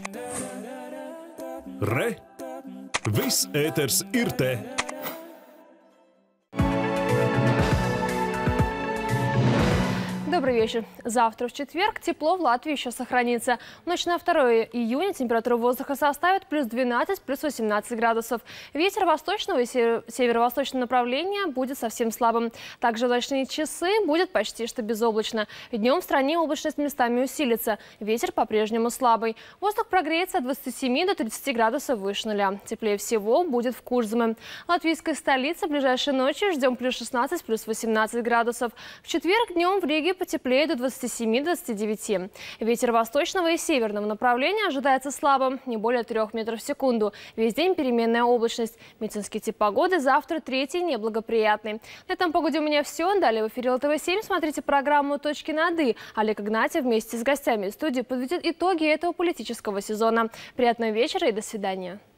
Re! Viss ēters ir te! Добрый вечер. Завтра в четверг тепло в Латвии еще сохранится. В ночь на 2 июня температура воздуха составит плюс 12, плюс 18 градусов. Ветер восточного и северо-восточного направления будет совсем слабым. Также в ночные часы будет почти что безоблачно. Днем в стране облачность местами усилится. Ветер по-прежнему слабый. Воздух прогреется от 27 до 30 градусов выше нуля. Теплее всего будет в Курзаме. Латвийская столица в ближайшие ночи ждем плюс 16, плюс 18 градусов. В четверг днем в Риге потеплее до 27-29. Ветер восточного и северного направления ожидается слабым, не более 3 метров в секунду. Весь день переменная облачность. Медицинский тип погоды завтра третий, неблагоприятный. На этом погоде у меня все. Далее в эфире ЛТВ-7 смотрите программу «Точки над «и». Олег Игнатьев вместе с гостями из студии подведет итоги этого политического сезона. Приятного вечера и до свидания.